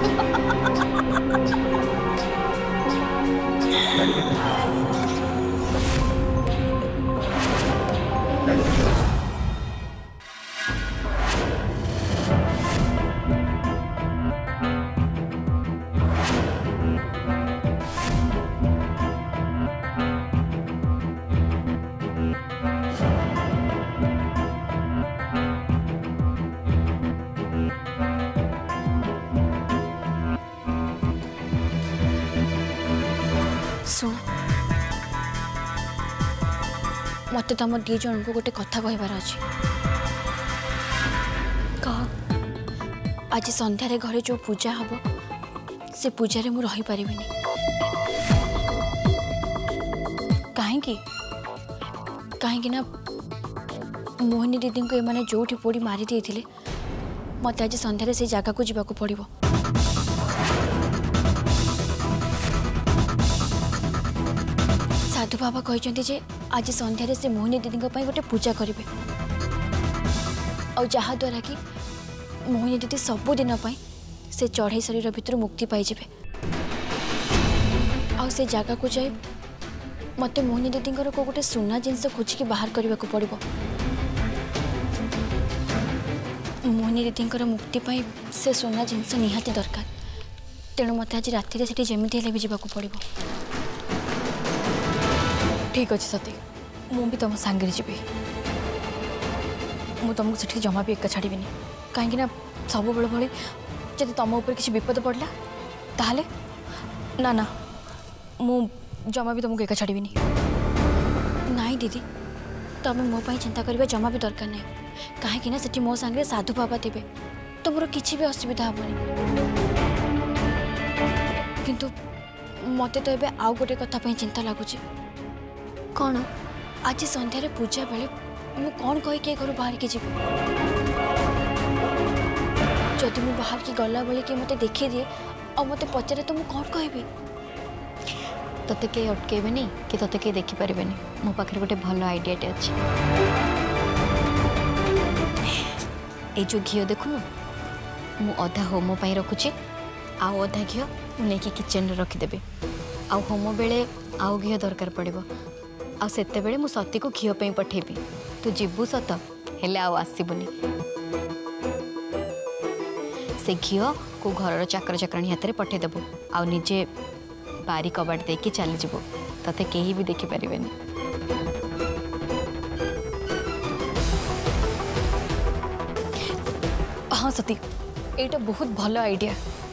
शुण मत तुम दी जन को गोटे कथा कहबार अच्छे कह आज संध्यारे घरे जो पूजा हम से पूजा मु रही पारि कहीं ना मोहिनी दीदी को ये जो पोड़ी मारी देते मत आज संध्यारे से जगह को जावाक पड़ो। साधु बाबा कहते जे आज संध्यारे से मोहिनी दीदी गोटे पूजा करेंगे और जहाद्वारा कि मोहिनी दीदी सबुदिन से चढ़ई शरीर भितर मुक्ति पाइबे आ से जगह को जाए मत मोहिनी दीदी को गोटे सुना जिनस खोजिकी बाहर करने को पड़ो। मोहिनी दीदी मुक्ति पाई से सुना जिनस निहाती दरकार तेणु मत आज राति से जमी भी जावाक पड़ो। ठीक अच्छे सती मु भी तुम सांगे जी मु तुमको से जमा भी एका छाड़ी कहीं सब बेल भाई जब तुम ऊपर किसी विपद पड़ला ताहले ना ना मु जमा भी तुमको एका छाड़ी नाई दीदी तुम मो चिंता करवा जमा भी दरकार नहीं कहीं से मो सांगे साधु बाबा थे तुम किसी भी असुविधा हेनी किंतु मत तो ये आउ गोटे कथा चिंता लगुच कौन आज संध्यारे पूजा बेले मु कौन कहीकि घर बाहर की जीव जदि मु बाहर की गला बेले कि मते देखी दिए और मते पचारे तो मु कौन कहबी तते के अटकेबे नहीं कि तते के देखि परिबे नहीं मो पाखरे गोटे भलो आइडियाटे अछि ए जो घियो देखुनु मु अधा होमो पाई रखुची आउ अधा घियो मु लेके किचन रे रखी देबे आउ होमो बेले आउ घियो दरकार पड़िबो आ सेते बेले मु सती को घियो पे पठेबी तू जीवु सत हेले आउ आसीबुनी से घियो को घर चाकर चाकराणी हाथ में पठे देबू आउ निजे बारी कबाट देकी चली जीवु तते केही भी देखि परिबेनी। हाँ सती एटा बहुत भलो आइडिया